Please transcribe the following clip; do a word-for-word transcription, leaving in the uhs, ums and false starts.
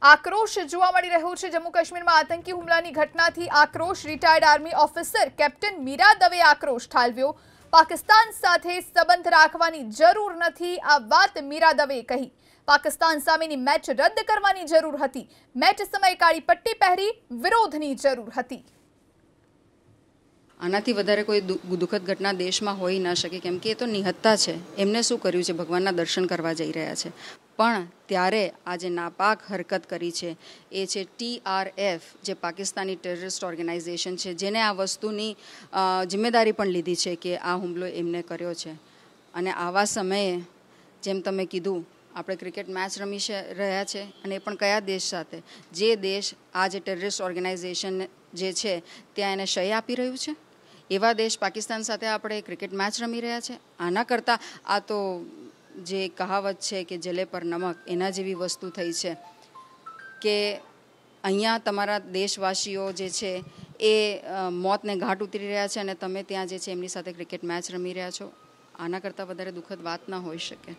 આક્રોશ જોવા મળી રહ્યો છે। જમ્મુ કાશ્મીરમાં આતંકી હુમલાની ઘટનાથી આક્રોશ। Retired army officer captain Meera Dave આક્રોશ ઠાલવ્યો। પાકિસ્તાન સાથે સંબંધ રાખવાની જરૂર નથી, આ વાત મીરા દવેએ કહી। પાકિસ્તાન સામેની મેચ રદ કરવાની જરૂર હતી। મેચ સમયે કાળી પટ્ટી પહેરી વિરોધની જરૂર હતી। આનાથી વધારે કોઈ દુઃખદ ઘટના દેશમાં હોઈ ન શકે, કેમ કે એ તો નિહત્તા છે। એમને શું કર્યું છે? ભગવાનના દર્શન કરવા જઈ રહ્યા છે, પણ ત્યારે આ જે નાપાક હરકત કરી છે એ છે ટી આર એફ, જે પાકિસ્તાની ટેરરિસ્ટ ઓર્ગેનાઇઝેશન છે, જેને આ વસ્તુની જિમ્મેદારી પણ લીધી છે કે આ હુમલો એમને કર્યો છે। અને આવા સમયે જેમ તમે કીધું, આપણે ક્રિકેટ મેચ રમી રહ્યા છે, અને એ પણ કયા દેશ સાથે? જે દેશ આ જે ટેરરિસ્ટ ઓર્ગેનાઇઝેશન જે છે ત્યાં એને શય આપી રહ્યું છે, એવા દેશ પાકિસ્તાન સાથે આપણે ક્રિકેટ મેચ રમી રહ્યા છે। આના કરતાં આ તો જે કહાવત છે કે જલે પર નમક, એના જેવી વસ્તુ થઈ છે કે અહીંયા તમારા દેશવાસીઓ જે છે એ મોતને ઘાટ ઉતરી રહ્યા છે, અને તમે ત્યાં જે છે એમની સાથે ક્રિકેટ મેચ રમી રહ્યા છો। આના કરતાં વધારે દુઃખદ વાત ન હોઈ શકે।